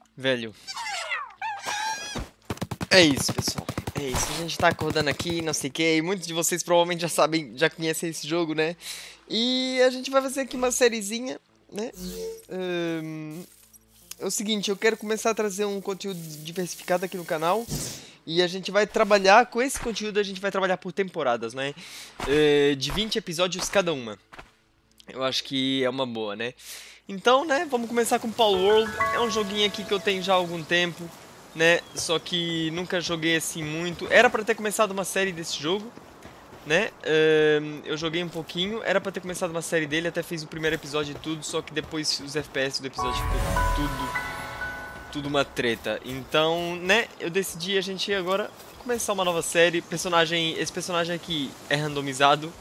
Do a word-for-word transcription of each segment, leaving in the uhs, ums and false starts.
Velho. É isso, pessoal. É isso. A gente tá acordando aqui, não sei o que. E muitos de vocês provavelmente já sabem, já conhecem esse jogo, né? E a gente vai fazer aqui uma sériezinha, né? Ahn, É o seguinte, eu quero começar a trazer um conteúdo diversificado aqui no canal. E a gente vai trabalhar, com esse conteúdo a gente vai trabalhar por temporadas, né? Eh, De vinte episódios cada uma. Eu acho que é uma boa, né? Então, né, vamos começar com Power World. É um joguinho aqui que eu tenho já há algum tempo, né? Só que nunca joguei assim muito. Era pra ter começado uma série desse jogo, né? Ahn, eu joguei um pouquinho, era pra ter começado uma série dele, até fiz o primeiro episódio e tudo, só que depois os F P S do episódio ficou tudo, tudo uma treta. Então, né, eu decidi a gente agora começar uma nova série. Personagem, esse personagem aqui é randomizado.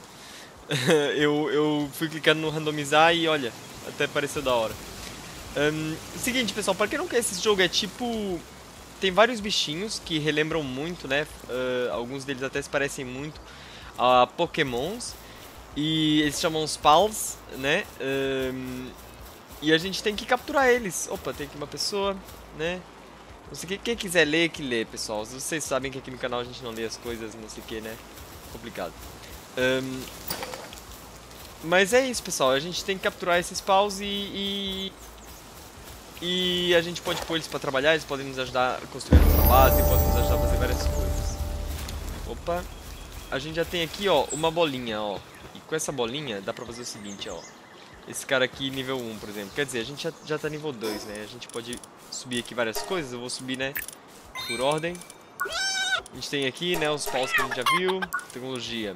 eu, eu fui clicando no randomizar e olha, até pareceu da hora. Um, seguinte, pessoal, pra quem não conhece esse jogo, é tipo... Tem vários bichinhos que relembram muito, né? Uh, alguns deles até se parecem muito a Pokémons. E eles chamam os Pals, né? Um, e a gente tem que capturar eles. Opa, tem aqui uma pessoa, né? Não sei o que, quem quiser ler, que lê, pessoal. Vocês sabem que aqui no canal a gente não lê as coisas, não sei o que, né? Complicado. Um, mas é isso, pessoal. A gente tem que capturar esses paus e... e... E a gente pode pôr eles pra trabalhar, eles podem nos ajudar a construir a nossa base, podem nos ajudar a fazer várias coisas. Opa. A gente já tem aqui, ó, uma bolinha, ó. E com essa bolinha dá pra fazer o seguinte, ó. Esse cara aqui nível um, por exemplo. Quer dizer, a gente já, já tá nível dois, né? A gente pode subir aqui várias coisas. Eu vou subir, né, por ordem. A gente tem aqui, né, os paus que a gente já viu. Tecnologia.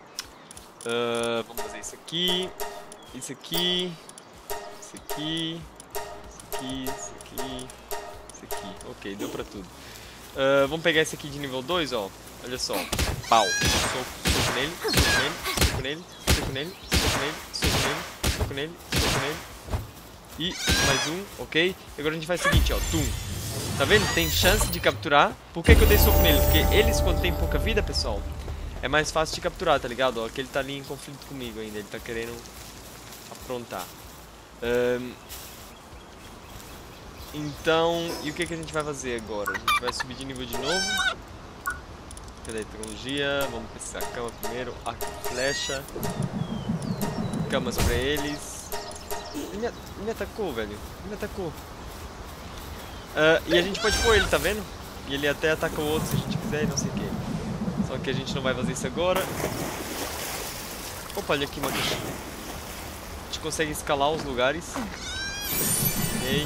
Uh, vamos fazer isso aqui. Isso aqui. Isso aqui. Aqui, esse aqui, esse aqui. Ok, deu pra tudo. Uh, vamos pegar esse aqui de nível dois, ó. Olha só. Pau. Soco, soco nele, soco nele, soco nele, soco nele, soco nele, soco nele, soco nele, soco nele. E mais um, ok. E agora a gente faz o seguinte, ó. Tum. Tá vendo? Tem chance de capturar. Por que que eu dei soco nele? Porque eles, quando tem pouca vida, pessoal, é mais fácil de capturar, tá ligado? Ó, que ele tá ali em conflito comigo ainda. Ele tá querendo aprontar. Um, Então, e o que, que a gente vai fazer agora? A gente vai subir de nível de novo. Cadê a tecnologia? Vamos precisar da cama primeiro. Arco e flecha. Camas pra eles. Ele me, ele me atacou, velho. Ele me atacou. Uh, e a gente pode pôr ele, tá vendo? E ele até ataca o outro se a gente quiser e não sei o que. Só que a gente não vai fazer isso agora. Opa, olha aqui uma caixinha. A gente consegue escalar os lugares. Ok.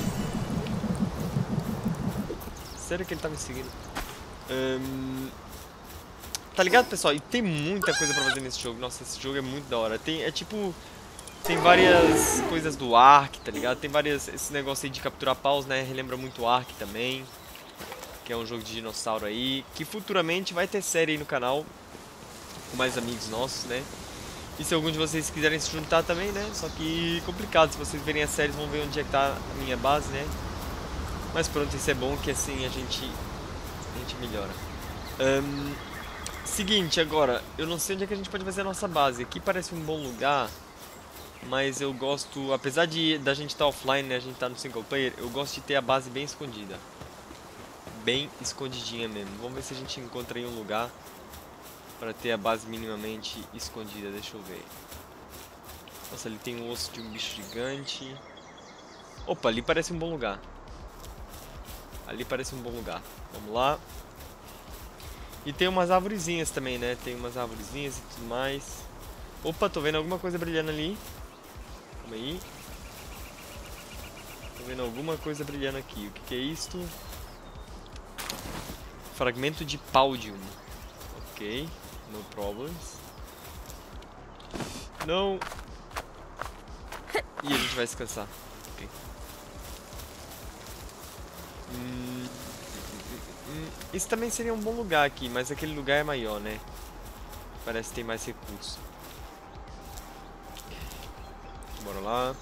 Sério que ele tá me seguindo? Um, tá ligado, pessoal? E tem muita coisa pra fazer nesse jogo. Nossa, esse jogo é muito da hora. Tem, é tipo... Tem várias coisas do Ark, tá ligado? Tem várias... Esse negócio aí de capturar paus, né? Relembra muito o Ark também. Que é um jogo de dinossauro aí. Que futuramente vai ter série aí no canal. Com mais amigos nossos, né? E se algum de vocês quiserem se juntar também, né? Só que complicado. Se vocês verem a série, vão ver onde é que tá a minha base, né? Mas pronto, isso é bom que assim a gente, a gente melhora. Um, seguinte, agora, eu não sei onde é que a gente pode fazer a nossa base. Aqui parece um bom lugar, mas eu gosto, apesar de da gente estar offline, né, a gente tá no single player, eu gosto de ter a base bem escondida. Bem escondidinha mesmo. Vamos ver se a gente encontra aí um lugar para ter a base minimamente escondida. Deixa eu ver. Nossa, ali tem um osso de um bicho gigante. Opa, ali parece um bom lugar. Ali parece um bom lugar. Vamos lá. E tem umas arvorezinhas também, né? Tem umas arvorezinhas e tudo mais. Opa, tô vendo alguma coisa brilhando ali. Calma aí. Tô vendo alguma coisa brilhando aqui. O que, que é isto? Fragmento de Paudium. Ok. No problems. Não. E a gente vai descansar. Ok. Hum, isso também seria um bom lugar aqui, mas aquele lugar é maior, né? Parece que tem mais recursos. Bora lá.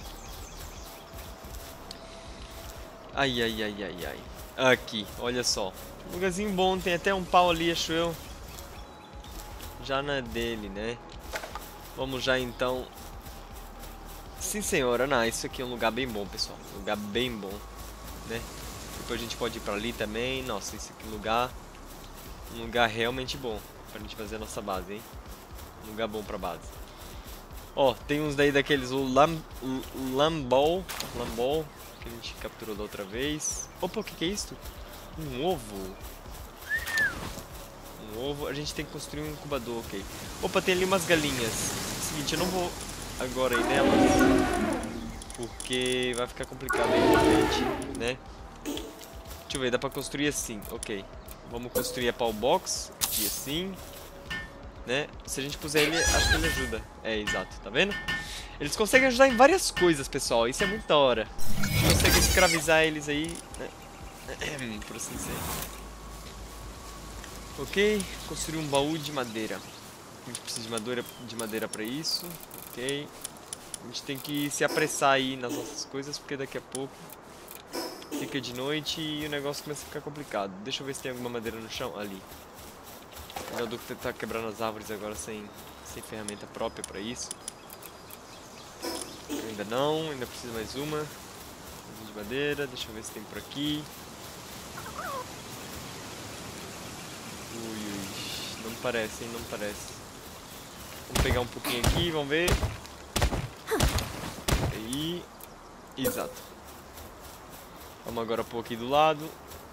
Ai, ai, ai, ai, ai. Aqui, olha só. Um lugarzinho bom, tem até um pau ali, acho eu. Já na dele, né? Vamos já então. Sim, senhora, não, isso aqui é um lugar bem bom, pessoal. Um lugar bem bom, né? Depois a gente pode ir pra ali também. Nossa, esse aqui é um lugar... Um lugar realmente bom pra gente fazer a nossa base, hein? Um lugar bom pra base. Ó, tem uns daí daqueles... O Lam... Lambol... Lambol... Que a gente capturou da outra vez. Opa, o que que é isso? Um ovo. Um ovo. A gente tem que construir um incubador, ok. Opa, tem ali umas galinhas. Seguinte, eu não vou agora ir nelas, porque vai ficar complicado aí pra gente, né? Deixa eu ver, dá pra construir assim, ok. Vamos construir a pau box, aqui assim, né? Se a gente puser ele, acho que ele ajuda. É, exato, tá vendo? Eles conseguem ajudar em várias coisas, pessoal. Isso é muito da hora. A gente consegue escravizar eles aí, né? Por assim dizer. Ok, construir um baú de madeira. A gente precisa de madeira, de madeira pra isso. Ok. A gente tem que se apressar aí nas nossas coisas, porque daqui a pouco fica de noite e o negócio começa a ficar complicado. Deixa eu ver se tem alguma madeira no chão. Ali. Melhor do que tentar quebrando as árvores agora sem, sem ferramenta própria pra isso. Ainda não, ainda preciso mais uma. De madeira, deixa eu ver se tem por aqui. Ui, ui, não parece, hein, não parece. Vamos pegar um pouquinho aqui, vamos ver. Aí, exato. Vamos agora pôr aqui do lado.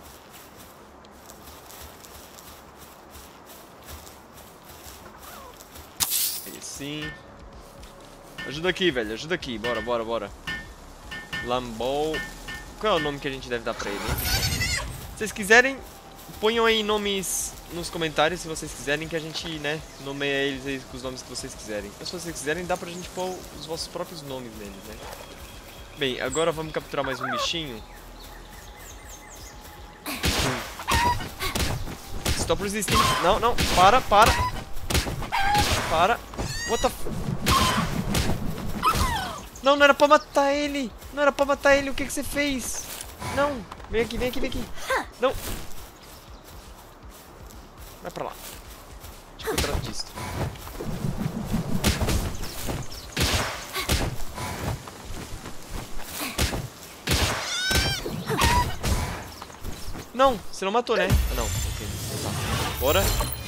Aí sim. Ajuda aqui, velho, ajuda aqui, bora, bora, bora. Lambol. Qual é o nome que a gente deve dar pra ele, hein? Se vocês quiserem, ponham aí nomes nos comentários, se vocês quiserem, que a gente, né, nomeia eles aí com os nomes que vocês quiserem. Ou se vocês quiserem, dá pra gente pôr os vossos próprios nomes neles, né? Bem, agora vamos capturar mais um bichinho. Stop resisting. Não, não, para, para. Para. What the f... Não, não era pra matar ele. Não era pra matar ele, o que que você fez? Não, vem aqui, vem aqui, vem aqui. Não. Vai pra lá. Deixa que eu trato disso. Não, você não matou, né? Ah, não. Ok, tá. Bora.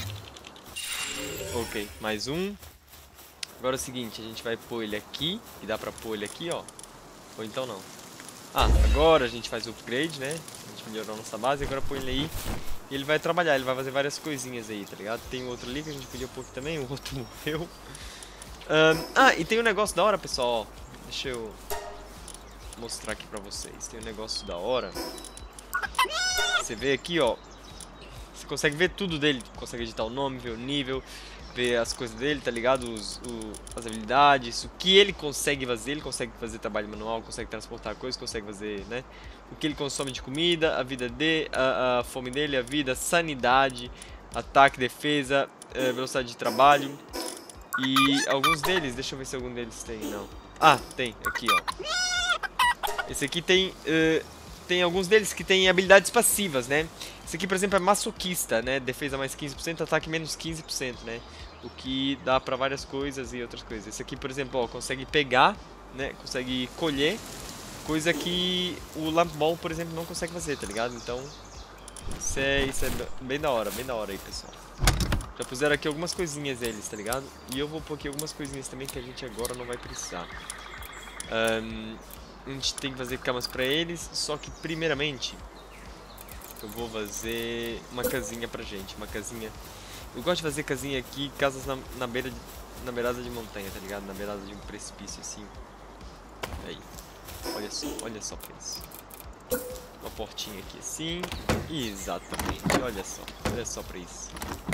Ok, mais um. Agora é o seguinte, a gente vai pôr ele aqui. E dá pra pôr ele aqui, ó. Ou então não. Ah, agora a gente faz o upgrade, né? A gente melhorou a nossa base. Agora põe ele aí. E ele vai trabalhar, ele vai fazer várias coisinhas aí, tá ligado? Tem outro ali que a gente podia pôr aqui também. O outro morreu. Um, ah, e tem um negócio da hora, pessoal. Ó. Deixa eu mostrar aqui pra vocês. Tem um negócio da hora. Você vê aqui, ó. Você consegue ver tudo dele. Consegue editar o nome, ver o nível, ver as coisas dele, tá ligado? Os, o, as habilidades, o que ele consegue fazer. Ele consegue fazer trabalho manual, consegue transportar coisas, consegue fazer, né? O que ele consome de comida, a vida dele, a, a fome dele, a vida, sanidade, ataque, defesa, é, velocidade de trabalho. E alguns deles, deixa eu ver se algum deles tem, não. Ah, tem, aqui, ó. Esse aqui tem... Uh, tem alguns deles que tem habilidades passivas, né? Esse aqui, por exemplo, é masoquista, né? Defesa mais quinze por cento, ataque menos quinze por cento, né? O que dá pra várias coisas e outras coisas. Esse aqui, por exemplo, ó, consegue pegar, né? Consegue colher, coisa que o Lamp Ball, por exemplo, não consegue fazer, tá ligado? Então, isso é, isso é bem da hora, bem da hora aí, pessoal. Já puseram aqui algumas coisinhas eles, tá ligado? E eu vou pôr aqui algumas coisinhas também que a gente agora não vai precisar. Um, a gente tem que fazer camas pra eles, só que primeiramente eu vou fazer uma casinha pra gente, uma casinha. Eu gosto de fazer casinha aqui, casas na, na beira de, na beirada de montanha, tá ligado? Na beirada de um precipício assim. Aí, olha só, olha só pra isso. Uma portinha aqui assim. Exatamente, olha só, olha só pra isso.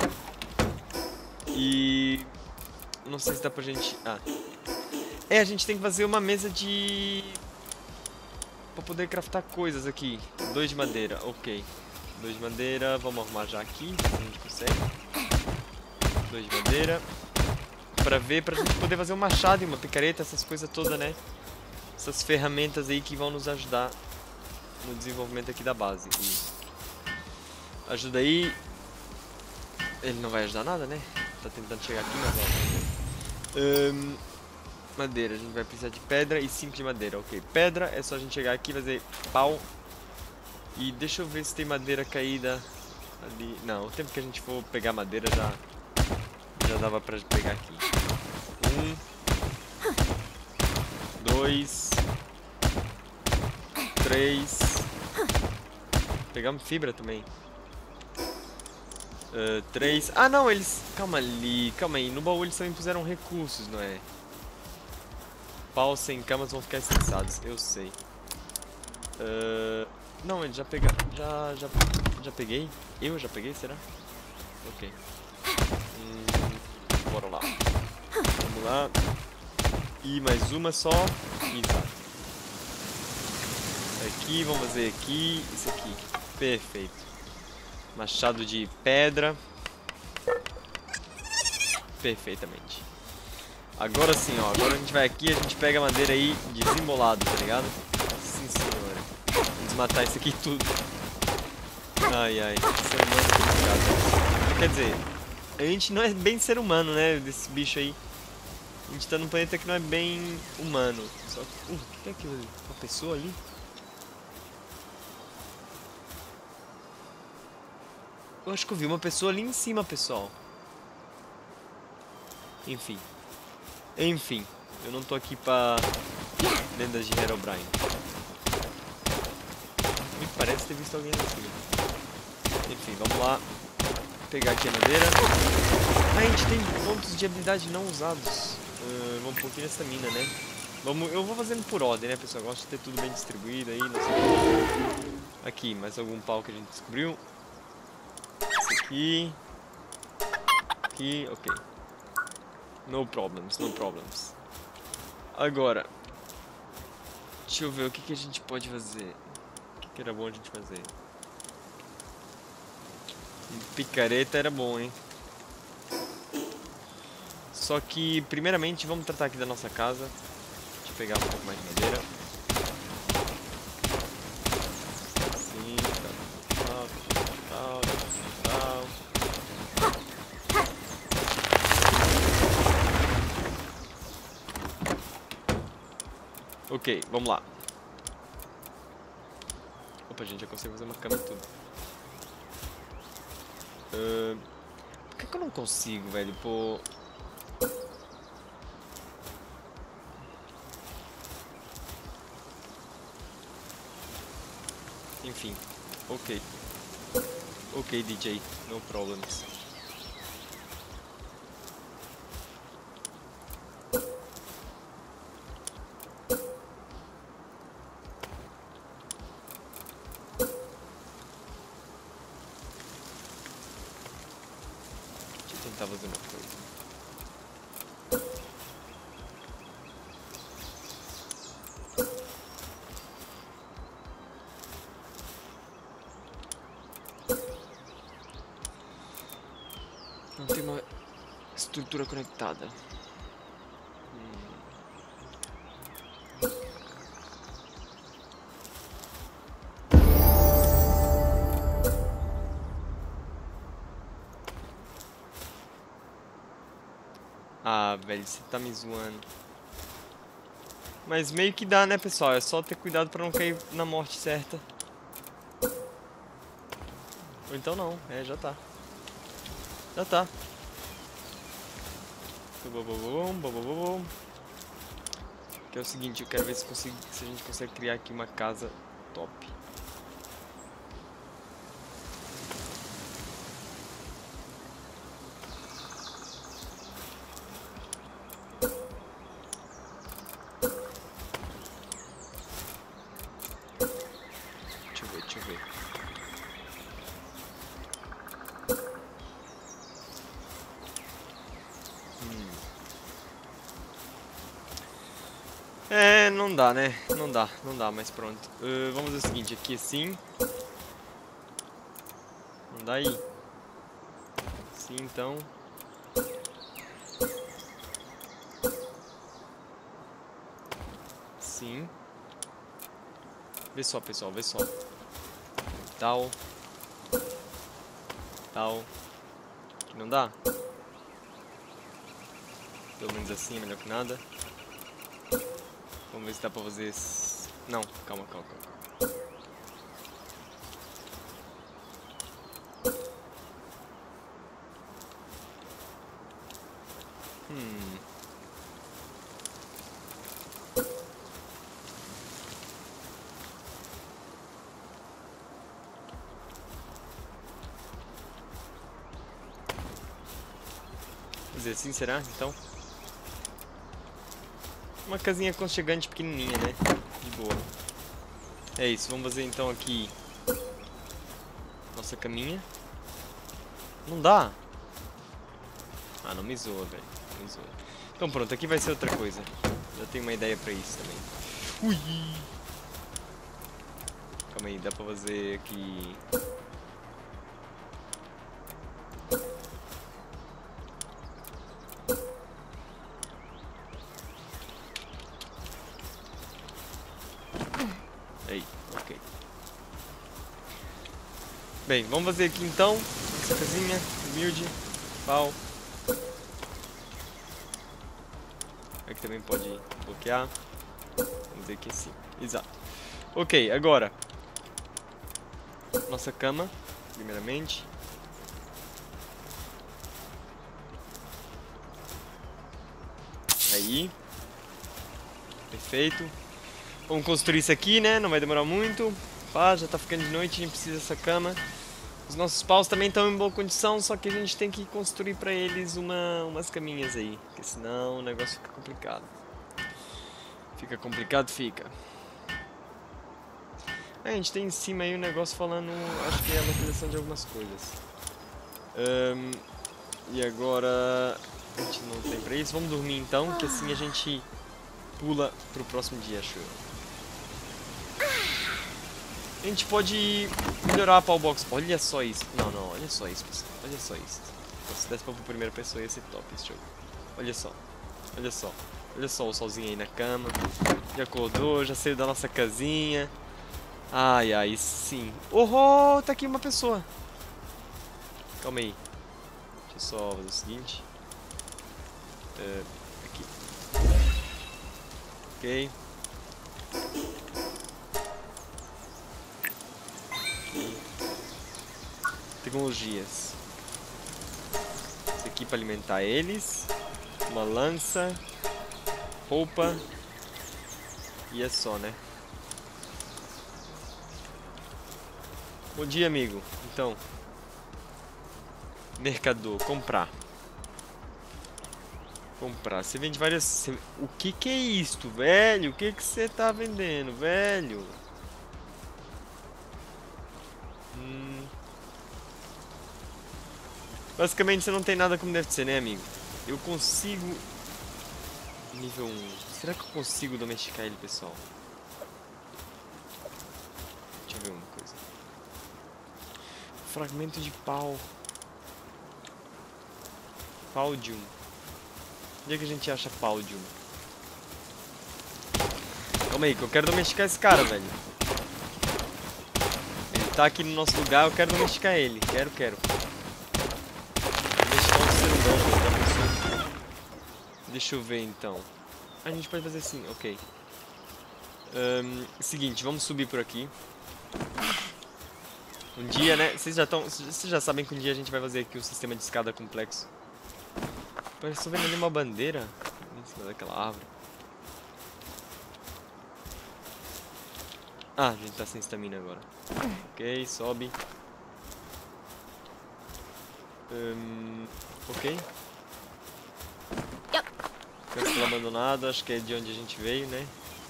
E não sei se dá pra gente... Ah, é, a gente tem que fazer uma mesa de... pra poder craftar coisas aqui. Dois de madeira, ok. Dois de madeira, vamos arrumar já aqui, se a gente consegue. Dois de madeira. Pra ver, pra gente poder fazer um machado e uma picareta, essas coisas todas, né? Essas ferramentas aí que vão nos ajudar no desenvolvimento aqui da base. E ajuda aí. Ele não vai ajudar nada, né? Tá tentando chegar aqui, mas ó. Um, madeira, a gente vai precisar de pedra e cinco de madeira, ok. Pedra é só a gente chegar aqui e fazer pau. E deixa eu ver se tem madeira caída ali. Não, o tempo que a gente for pegar madeira já, já dava pra pegar aqui. Um. Dois. Três. Pegamos fibra também. Uh, três. Ah, não, eles... Calma ali, calma aí. No baú eles também puseram recursos, não é? Paus sem camas vão ficar estressados, eu sei. Uh, não, eles já pegaram... Já, já, já peguei? Eu já peguei, será? Ok. Hum, bora lá. Vamos lá. E mais uma só. Exato. Aqui, vamos fazer aqui. Isso aqui. Perfeito. Machado de pedra. Perfeitamente. Agora sim, ó. Agora a gente vai aqui e a gente pega a madeira aí desembolado, tá ligado? Sim, senhora. Vamos matar isso aqui tudo. Ai, ai. Ser humano é complicado. Quer dizer, a gente não é bem ser humano, né? Desse bicho aí. A gente tá num planeta que não é bem humano. Só que... Uh, o que é aquilo ali? Uma pessoa ali? Eu acho que eu vi uma pessoa ali em cima, pessoal. Enfim. Enfim. Eu não tô aqui pra lendas de Herobrine. Me parece ter visto alguém lá em cima. Enfim, vamos lá. Pegar aqui a madeira. Ah, a gente tem pontos de habilidade não usados. Uh, vamos um pouquinho nessa mina, né? Vamos, eu vou fazendo por ordem, né, pessoal? Eu gosto de ter tudo bem distribuído aí. Não sei. Aqui, mais algum pau que a gente descobriu. Esse aqui. Aqui, ok. No problems, no problems. Agora, deixa eu ver o que, que a gente pode fazer. O que, que era bom a gente fazer? Picareta era bom, hein? Só que, primeiramente, vamos tratar aqui da nossa casa. Deixa eu pegar um pouco mais de madeira. Sim, tá, tal, tal, tal. Ok, vamos lá. Opa, a gente já consegue fazer uma cama e tudo. Uh, por que, que eu não consigo, velho? Pô... Enfim, ok. Ok, D J, no problems. Deixa eu tentar fazer uma coisa. Não tem uma estrutura conectada. Hum. Ah, velho, você tá me zoando. Mas meio que dá, né, pessoal? É só ter cuidado pra não cair na morte certa. Ou então não, é, já tá. Já tá. Que é o seguinte, eu quero ver se, consigo, se a gente consegue criar aqui uma casa top. Deixa eu ver, deixa eu ver. É, não dá, né? Não dá, não dá, mas pronto. Uh, vamos fazer o seguinte, aqui assim. Não dá aí. Sim, então. Sim. Vê só, pessoal, vê só. Tal. Tal. Aqui não dá? Pelo menos assim é melhor que nada. Vamos ver se dá pra fazer esse... Não, calma, calma, calma. Fazer assim, será? Então. Uma casinha aconchegante pequenininha, né? De boa. É isso, vamos fazer então aqui nossa caminha. Não dá? Ah, não me zoa, velho. Não me zoa. Então pronto, aqui vai ser outra coisa. Já tenho uma ideia pra isso também. Ui! Calma aí, dá pra fazer aqui... Aí, ok. Bem, vamos fazer aqui então. Essa casinha, humilde, pau. Aqui também pode bloquear. Vamos dizer que sim. Exato. Ok, agora. Nossa cama, primeiramente. Aí. Perfeito. Vamos construir isso aqui, né? Não vai demorar muito. Pá, já tá ficando de noite, a gente precisa dessa cama. Os nossos paus também estão em boa condição, só que a gente tem que construir pra eles uma, umas caminhas aí. Porque senão o negócio fica complicado. Fica complicado, fica. É, a gente tem em cima aí um negócio falando, acho que é a localização de algumas coisas. Um, e agora a gente não tem pra isso. Vamos dormir então, que assim a gente pula pro próximo dia, acho eu. A gente pode melhorar a Pawbox. Olha só isso. Não, não, olha só isso, pessoal. Olha só isso. Se desse pra primeira pessoa ia ser top esse jogo. Olha só. Olha só. Olha só o solzinho aí na cama. Já acordou, já saiu da nossa casinha. Ai, ai, sim. Oh, tá aqui uma pessoa. Calma aí. Deixa eu só fazer o seguinte. Uh, aqui. Ok. Tecnologias. Isso aqui para alimentar eles. Uma lança. Roupa. E é só, né? Bom dia, amigo. Então. Mercador. Comprar. Comprar. Você vende várias... Você... O que que é isto, velho? O que que você tá vendendo, velho? Hum... Basicamente você não tem nada como deve ser, né, amigo? Eu consigo... Nível um. Será que eu consigo domesticar ele, pessoal? Deixa eu ver uma coisa. Fragmento de pau. Paudium. Onde é que a gente acha Paudium? Calma aí, que eu quero domesticar esse cara, velho. Ele tá aqui no nosso lugar, eu quero domesticar ele. Quero, quero. Domesticar um servidão, velho. Deixa eu ver, então. A gente pode fazer assim, ok. Um, seguinte, vamos subir por aqui. Um dia, né? Vocês já estão, vocês já sabem que um dia a gente vai fazer aqui um sistema de escada complexo. Estou vendo ali uma bandeira em cima daquela árvore. Ah, a gente tá sem estamina agora. Ok, sobe. Um, ok. Castelo abandonado, acho que é de onde a gente veio, né?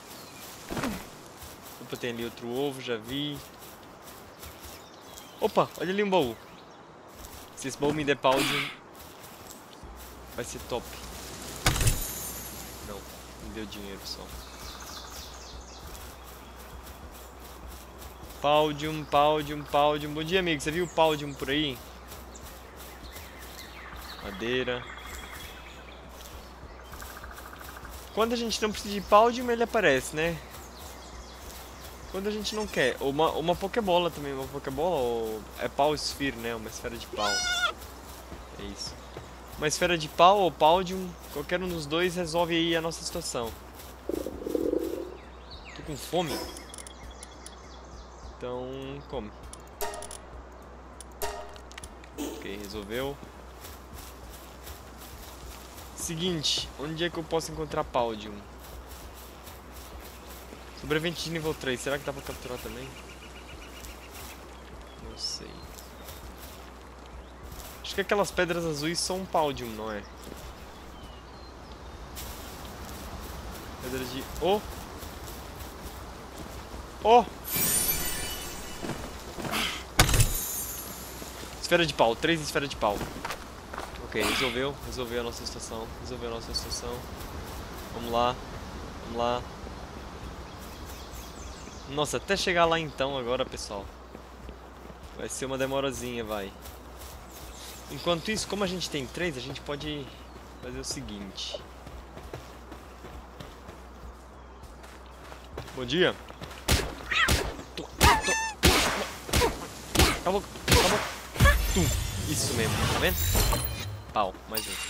Opa, tem ali outro ovo, já vi. Opa, olha ali um baú. Se esse baú me der pause, vai ser top. Não, me deu dinheiro só. Paudium, Paudium, Paudium. Bom dia, amigo. Você viu o Paudium por aí? Madeira. Quando a gente não precisa de Paudium, ele aparece, né? Quando a gente não quer. Ou uma, uma Pokébola também. Uma Pokébola ou... É Pau Sphere, né? Uma esfera de pau. É isso. Uma esfera de pau ou Paudium. Qualquer um dos dois resolve aí a nossa situação. Tô com fome. Então, come. Ok, resolveu. Seguinte, onde é que eu posso encontrar Paudium? Sobrevivente de nível três, será que dá pra capturar também? Não sei. Acho que aquelas pedras azuis são um Paudium, não é? Pedras de... Oh! Oh! Esfera de pau, três esferas de pau. Ok, resolveu, resolveu a nossa situação, resolveu a nossa situação. Vamos lá, vamos lá. Nossa, até chegar lá então agora, pessoal. Vai ser uma demorazinha, vai. Enquanto isso, como a gente tem três, a gente pode fazer o seguinte. Bom dia. Acabou, acabou. Tum. Isso mesmo, tá vendo? Pau, mais um.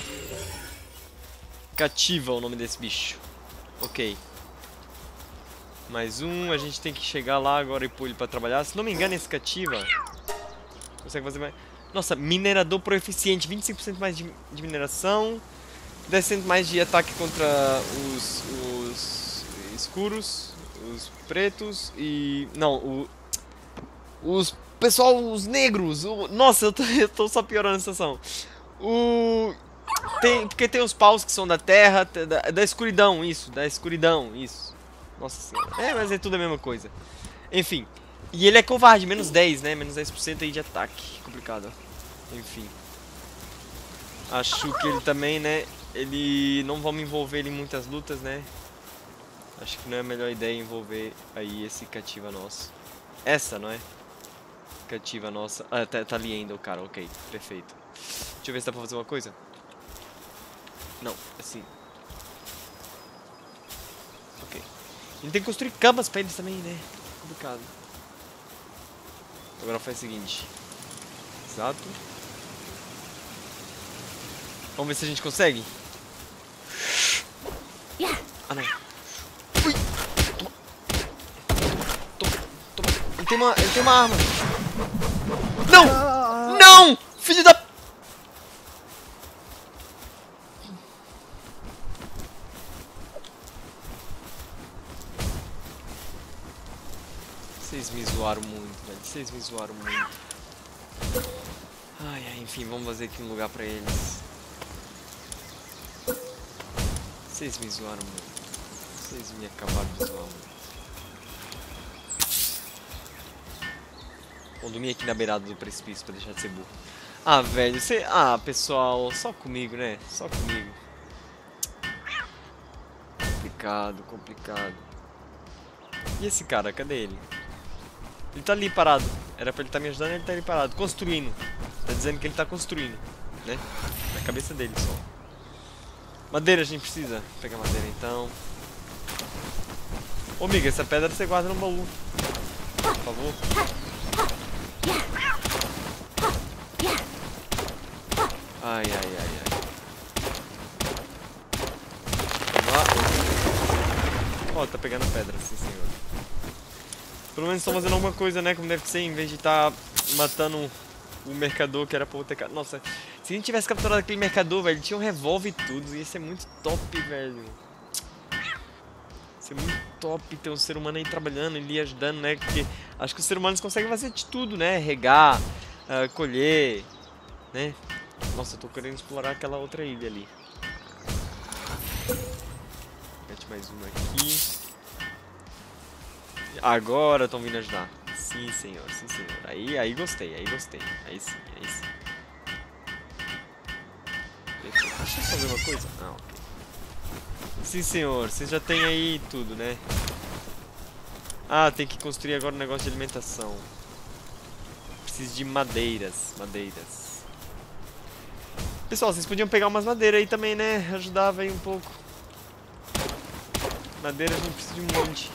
Cativa o nome desse bicho. Ok. Mais um, a gente tem que chegar lá agora e pôr ele pra trabalhar. Se não me engano, esse cativa consegue fazer mais... Nossa, minerador proeficiente, vinte e cinco por cento mais de, de mineração, dez por cento mais de ataque contra os, os escuros, os pretos e... Não, o, os... Pessoal, os negros, o, nossa, eu tô, eu tô só piorando a situação. O... Tem, porque tem os paus que são da terra, da, da escuridão, isso, da escuridão, isso. Nossa senhora. É, mas é tudo a mesma coisa. Enfim. E ele é covarde, menos dez, né? Menos dez por cento aí de ataque. Complicado. Enfim. Acho que ele também, né? Ele... Não vamos envolver ele em muitas lutas, né? Acho que não é a melhor ideia envolver aí esse cativa nosso. Essa, não é? Cativa nossa. Ah, tá, tá ali ainda o cara. Ok, perfeito. Deixa eu ver se dá pra fazer uma coisa. Não, assim. Ok. A gente tem que construir camas pra eles também, né? Complicado. Agora faz o seguinte. Exato. Vamos ver se a gente consegue. Ah, não. Ui. Toma. Toma. Toma. Ele tem uma, ele tem uma arma. Não! Não! Filho da... Vocês me zoaram muito, velho. Vocês me zoaram muito. Ai, ai, enfim, vamos fazer aqui um lugar pra eles. Vocês me zoaram muito. Vocês me acabaram de zoar muito. Vou dormir aqui na beirada do precipício pra deixar de ser burro. Ah, velho, você... Ah, pessoal, só comigo, né? Só comigo. Complicado, complicado. E esse cara, cadê ele? Ele tá ali parado. Era pra ele estar tá me ajudando, ele tá ali parado. Construindo. Tá dizendo que ele tá construindo, né? Na cabeça dele só. Madeira a gente precisa. Vou pegar madeira então. Ô, amiga, essa pedra você guarda no baú. Por favor. Ai, ai, ai, ai. Vamos lá. Ó, oh, tá pegando pedra, sim senhor. Pelo menos estão fazendo alguma coisa, né? Como deve ser, em vez de estar tá matando o mercador que era pra outra... Nossa, se a gente tivesse capturado aquele mercador, velho, ele tinha um revólver e tudo. Ia ser muito top, velho. Ia ser muito top ter um ser humano aí trabalhando, ele ajudando, né? Porque acho que os seres humanos conseguem fazer de tudo, né? Regar, uh, colher, né? Nossa, eu tô querendo explorar aquela outra ilha ali. Mete mais uma aqui. Agora estão vindo ajudar. Sim, senhor, sim, senhor. Aí, aí gostei, aí gostei. Aí sim, aí sim. Deixa eu só ver uma coisa. Ah, ok. Sim, senhor, vocês já tem aí tudo, né? Ah, tem que construir agora um negócio de alimentação. Preciso de madeiras, madeiras. Pessoal, vocês podiam pegar umas madeiras aí também, né? Ajudava aí um pouco. Madeira a gente precisa de um monte.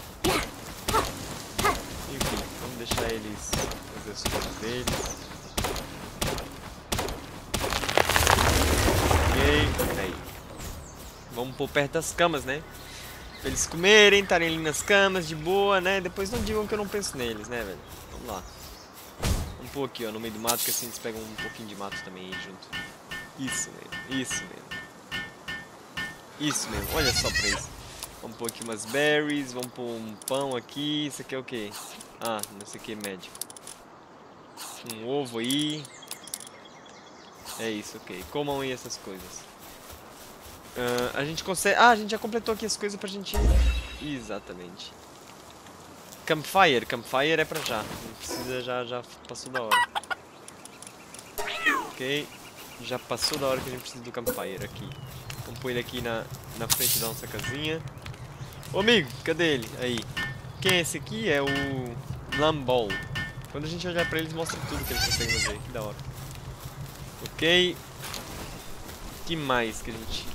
Enfim, vamos deixar eles fazer as coisas deles. Ok, aí. Vamos pôr perto das camas, né? Pra eles comerem, estarem ali nas camas, de boa, né? Depois não digam que eu não penso neles, né, velho? Vamos lá. Vamos pôr aqui, ó, no meio do mato, que assim eles pegam um pouquinho de mato também aí junto. Isso mesmo, isso mesmo. Isso mesmo, olha só pra isso. Vamos pôr aqui umas berries, vamos pôr um pão aqui. Isso aqui é o quê? Ah, não sei o que, médico. Um ovo aí. É isso, ok. Comam aí essas coisas. Uh, a gente consegue... Ah, a gente já completou aqui as coisas pra gente... Exatamente. Campfire. Campfire é pra já. Não precisa, já, já passou da hora. Ok. Já passou da hora que a gente precisa do Campfire aqui. Vamos pôr ele aqui na, na frente da nossa casinha. Ô amigo, cadê ele? Aí. Quem é esse aqui? É o Lamball. Quando a gente olhar pra eles, mostra tudo que eles conseguem fazer. Que da hora. Ok. Que mais que a gente...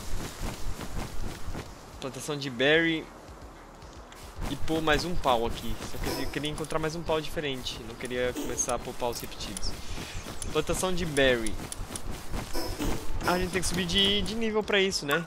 Plantação de berry. E pôr mais um pau aqui. Só que eu queria encontrar mais um pau diferente. Não queria começar a pôr paus repetidos. Plantação de berry. Ah, a gente tem que subir de, de nível pra isso, né?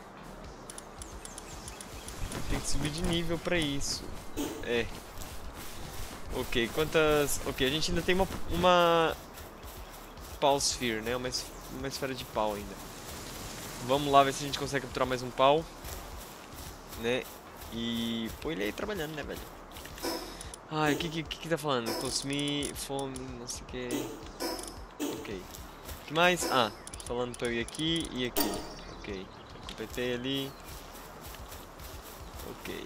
Tem que subir de nível pra isso. É. Ok, quantas... Ok, a gente ainda tem uma... Uma... Pau Sphere, né? Uma, es... uma esfera de pau ainda. Vamos lá ver se a gente consegue capturar mais um pau. Né? E... Pô, ele aí trabalhando, né, velho? Ai, o que, que que tá falando? Consumir... Fome... Não sei o que... Ok. O que mais? Ah, falando pra eu ir aqui e aqui. Ok. Eu completei ali. Ok.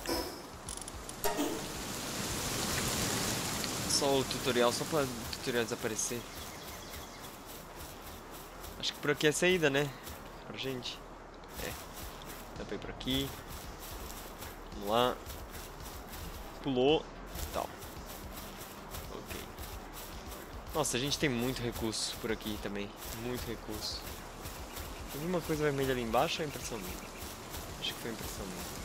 Só o tutorial, só pra o tutorial desaparecer. Acho que por aqui é a saída, né? Pra gente. É. Dá pra ir por aqui. Vamos lá. Pulou. Tal. Ok. Nossa, a gente tem muito recurso por aqui também. Muito recurso. Eu vi uma coisa vermelha ali embaixo ou é impressão minha? Acho que foi impressão minha.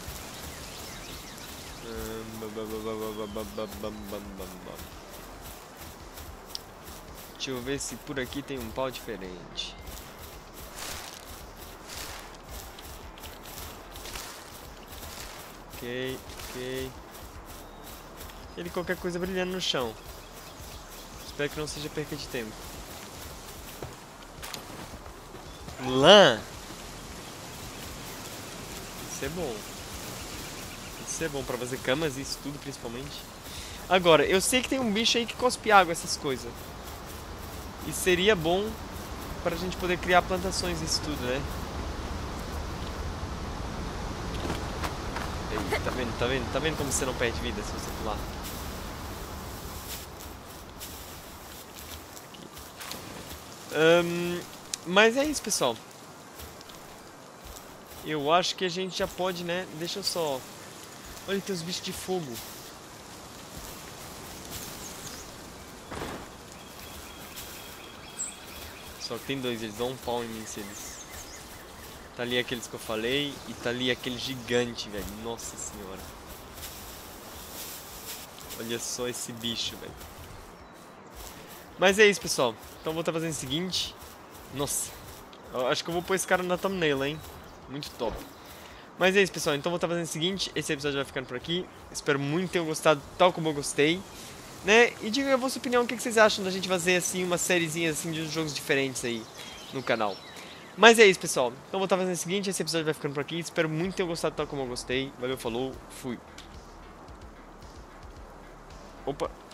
Deixa eu ver se por aqui tem um pau diferente. Ok, ok. Ele qualquer coisa brilhando no chão. Espero que não seja perca de tempo. Lã! Isso é bom. Isso é bom pra fazer camas e isso tudo, principalmente. Agora, eu sei que tem um bicho aí que cospe água, essas coisas. E seria bom pra gente poder criar plantações e isso tudo, né? Aí, tá vendo? Tá vendo? Tá vendo como você não perde vida se você pular? Um, mas é isso, pessoal. Eu acho que a gente já pode, né? Deixa eu só... Olha, tem os bichos de fogo. Só que tem dois, eles dão um pau em mim se eles... Tá ali aqueles que eu falei e tá ali aquele gigante, velho. Nossa senhora. Olha só esse bicho, velho. Mas é isso, pessoal. Então eu vou estar fazendo o seguinte. Nossa. Eu acho que eu vou pôr esse cara na thumbnail, hein. Muito top. Mas é isso, pessoal. Então eu vou estar fazendo o seguinte. Esse episódio vai ficando por aqui. Espero muito que tenham gostado, tal como eu gostei. Né? E diga a vossa opinião, o que vocês acham da gente fazer assim uma sériezinha assim de jogos diferentes aí no canal. Mas é isso, pessoal. Então eu vou estar fazendo o seguinte. Esse episódio vai ficando por aqui. Espero muito que tenham gostado, tal como eu gostei. Valeu, falou, fui. Opa.